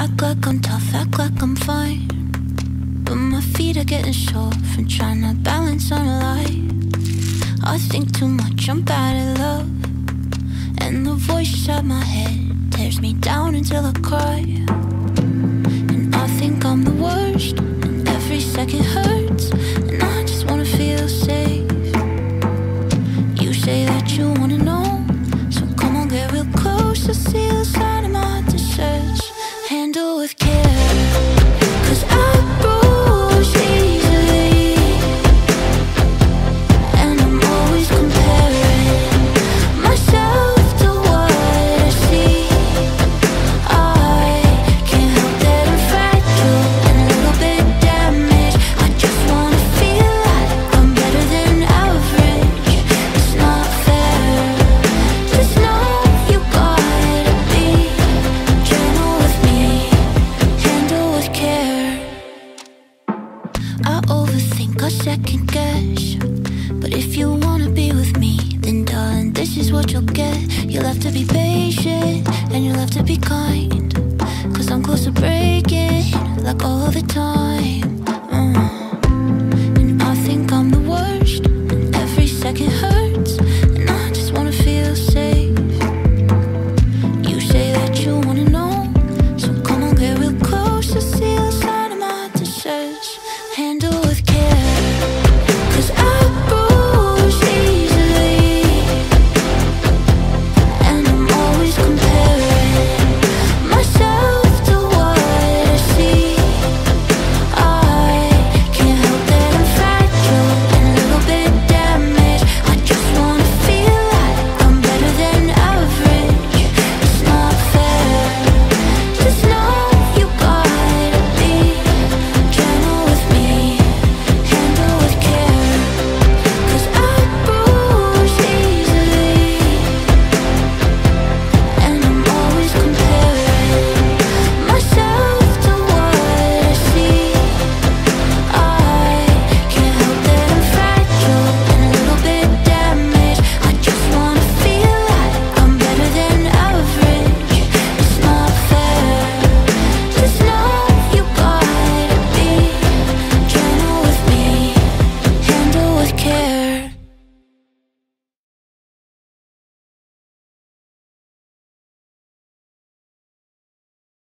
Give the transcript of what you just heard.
Act like I'm tough, act like I'm fine, but my feet are getting sore from trying to balance on a lie. I think too much, I'm bad at love, and the voice inside my head tears me down until I cry. And I think I'm the worst, and every second hurts, and I just wanna feel safe. You say that you wanna know, so come on, get real close to see the side of my distress. Handle with care, 'cause I bruise easily, and I'm always comparing myself to what I see. I can't help that I'm fragile and a little bit damaged. I just wanna feel like I'm better than average. It's not fair, just know you gotta be gentle with me, handle with care. I overthink, I second guess, but if you wanna be with me, then darling, this is what you'll get. You'll have to be patient, and you'll have to be kind.